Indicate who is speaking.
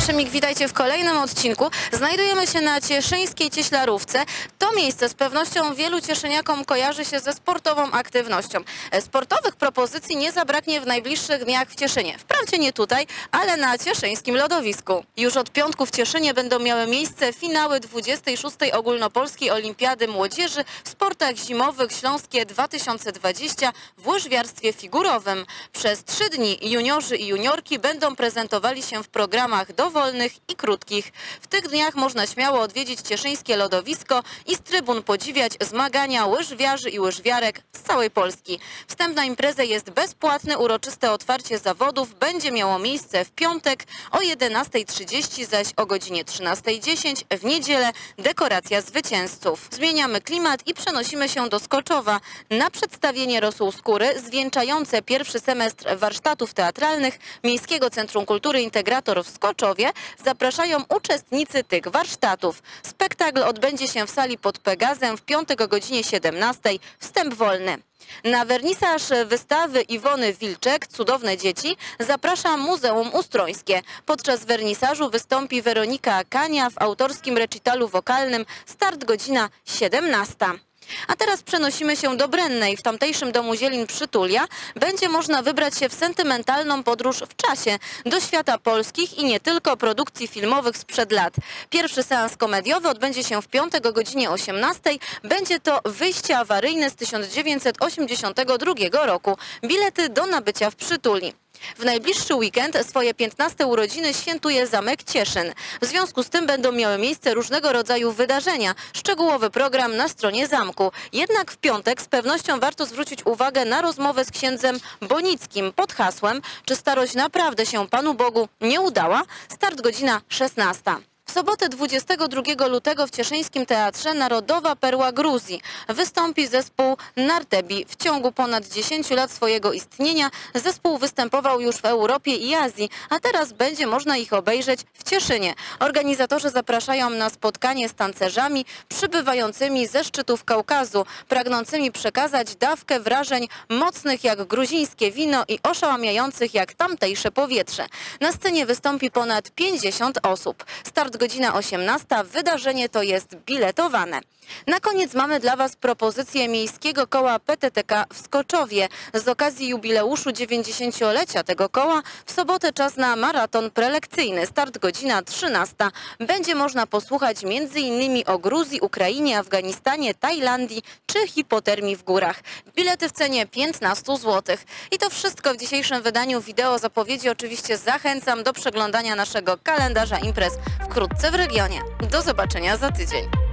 Speaker 1: Szymik, witajcie w kolejnym odcinku. Znajdujemy się na cieszyńskiej Cieślarówce. To miejsce z pewnością wielu cieszyniakom kojarzy się ze sportową aktywnością. Sportowych propozycji nie zabraknie w najbliższych dniach w Cieszynie. Wprawdzie nie tutaj, ale na cieszyńskim lodowisku. Już od piątku w Cieszynie będą miały miejsce finały 26. Ogólnopolskiej Olimpiady Młodzieży w sportach zimowych Śląskie 2020 w łyżwiarstwie figurowym. Przez 3 dni juniorzy i juniorki będą prezentowali się w programach dowolnych i krótkich. W tych dniach można śmiało odwiedzić cieszyńskie lodowisko i z trybun podziwiać zmagania łyżwiarzy i łyżwiarek z całej Polski. Wstęp na imprezę jest bezpłatny, uroczyste otwarcie zawodów będzie miało miejsce w piątek o 11:30, zaś o godzinie 13:10 w niedzielę dekoracja zwycięzców. Zmieniamy klimat i przenosimy się do Skoczowa na przedstawienie Rosół Skóry zwieńczające pierwszy semestr warsztatów teatralnych Miejskiego Centrum Kultury Integrator w Skoczowie zapraszają uczestnicy tych warsztatów. Spektakl odbędzie się w sali pod Pegazem w piątek o godzinie 17:00. Wstęp wolny. Na wernisaż wystawy Iwony Wilczek "Cudowne dzieci" zaprasza Muzeum Ustrońskie. Podczas wernisażu wystąpi Weronika Kania w autorskim recitalu wokalnym. Start godzina 17:00. A teraz przenosimy się do Brennej. W tamtejszym domu Zielin Przytulia będzie można wybrać się w sentymentalną podróż w czasie do świata polskich i nie tylko produkcji filmowych sprzed lat. Pierwszy seans komediowy odbędzie się w piątek o godzinie 18:00. Będzie to Wyjście awaryjne z 1982 roku. Bilety do nabycia w Przytuli. W najbliższy weekend swoje 15. urodziny świętuje Zamek Cieszyn. W związku z tym będą miały miejsce różnego rodzaju wydarzenia. Szczegółowy program na stronie zamku. Jednak w piątek z pewnością warto zwrócić uwagę na rozmowę z księdzem Bonickim pod hasłem "Czy starość naprawdę się Panu Bogu nie udała?" Start godzina 16:00. W sobotę 22 lutego w Cieszyńskim Teatrze Narodowa Perła Gruzji wystąpi zespół Nartebi. W ciągu ponad 10 lat swojego istnienia zespół występował już w Europie i Azji, a teraz będzie można ich obejrzeć w Cieszynie. Organizatorzy zapraszają na spotkanie z tancerzami przybywającymi ze szczytów Kaukazu, pragnącymi przekazać dawkę wrażeń mocnych jak gruzińskie wino i oszałamiających jak tamtejsze powietrze. Na scenie wystąpi ponad 50 osób. Start godzina 18:00. Wydarzenie to jest biletowane. Na koniec mamy dla Was propozycję Miejskiego Koła PTTK w Skoczowie. Z okazji jubileuszu 90-lecia tego koła w sobotę czas na maraton prelekcyjny. Start godzina 13:00. Będzie można posłuchać m.in. o Gruzji, Ukrainie, Afganistanie, Tajlandii czy hipotermii w górach. Bilety w cenie 15 zł. I to wszystko w dzisiejszym wydaniu wideo zapowiedzi. Oczywiście zachęcam do przeglądania naszego kalendarza imprez wkrótce w regionie. Do zobaczenia za tydzień.